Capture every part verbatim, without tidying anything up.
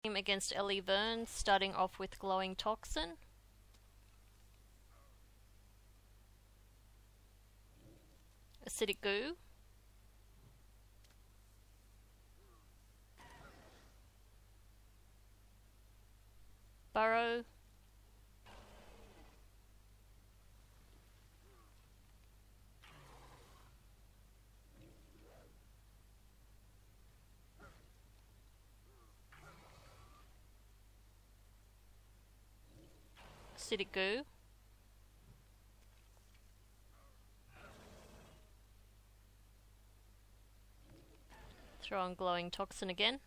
Against Ellie Vern, starting off with Glowing Toxin. Acidic Goo. Burrow. Acidic Goo. Throw on Glowing Toxin again.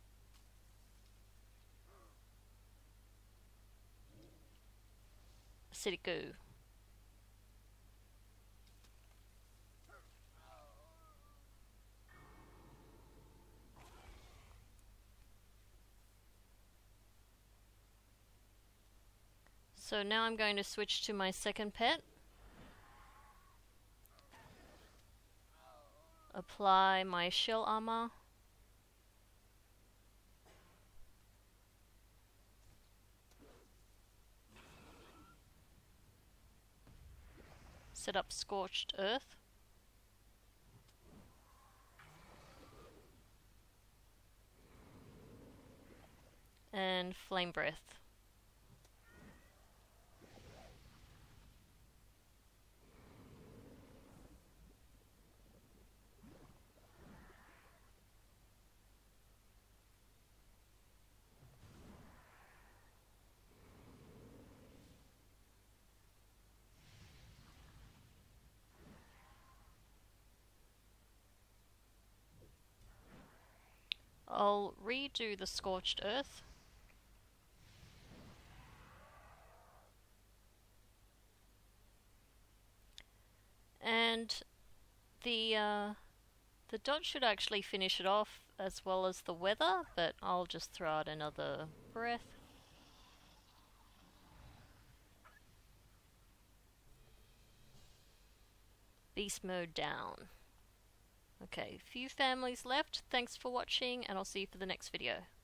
Acidic Goo. So now I'm going to switch to my second pet. Apply my shell armor. Set up Scorched Earth. And Flame Breath. I'll redo the Scorched Earth. And the uh, the dot should actually finish it off as well as the weather, but I'll just throw out another breath. Beast mode down. Okay, few families left. Thanks for watching, and I'll see you for the next video.